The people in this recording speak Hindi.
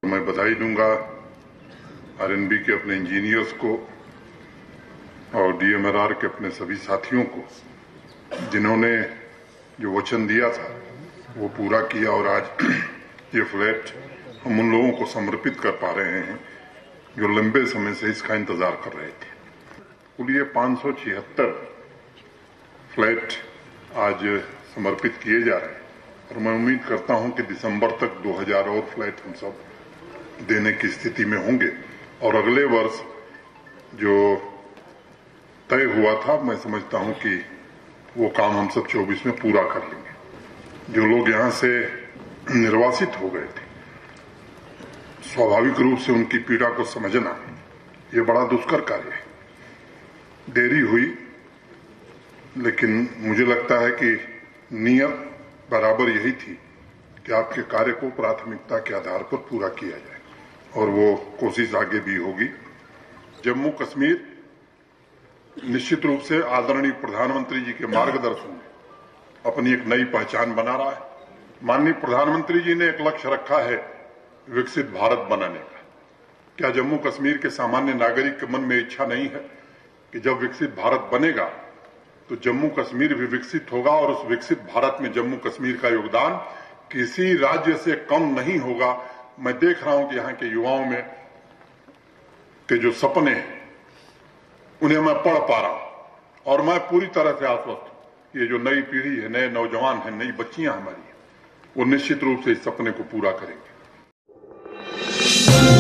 मैं बधाई दूंगा आरएनबी के अपने इंजीनियर्स को और डीएमआरआर के अपने सभी साथियों को, जिन्होंने जो वचन दिया था वो पूरा किया और आज ये फ्लैट हम उन लोगों को समर्पित कर पा रहे हैं जो लंबे समय से इसका इंतजार कर रहे थे। कुल ये 576 फ्लैट आज समर्पित किए जा रहे हैं और मैं उम्मीद करता हूं कि दिसंबर तक 2000 और फ्लैट हम सब देने की स्थिति में होंगे और अगले वर्ष जो तय हुआ था, मैं समझता हूं कि वो काम हम सब 24 में पूरा कर लेंगे। जो लोग यहां से निर्वासित हो गए थे, स्वाभाविक रूप से उनकी पीड़ा को समझना ये बड़ा दुष्कर कार्य है। देरी हुई, लेकिन मुझे लगता है कि नियत बराबर यही थी कि आपके कार्य को प्राथमिकता के आधार पर पूरा किया जाए और वो कोशिश आगे भी होगी। जम्मू कश्मीर निश्चित रूप से आदरणीय प्रधानमंत्री जी के मार्गदर्शन में अपनी एक नई पहचान बना रहा है। माननीय प्रधानमंत्री जी ने एक लक्ष्य रखा है विकसित भारत बनाने का। क्या जम्मू कश्मीर के सामान्य नागरिक के मन में इच्छा नहीं है कि जब विकसित भारत बनेगा तो जम्मू कश्मीर भी विकसित होगा और उस विकसित भारत में जम्मू कश्मीर का योगदान किसी राज्य से कम नहीं होगा। मैं देख रहा हूं कि यहां के युवाओं में के जो सपने हैं उन्हें मैं पढ़ पा रहा हूं और मैं पूरी तरह से आश्वस्त हूं। ये जो नई पीढ़ी है, नए नौजवान हैं, नई बच्चियां हमारी हैं, वो निश्चित रूप से इस सपने को पूरा करेंगे।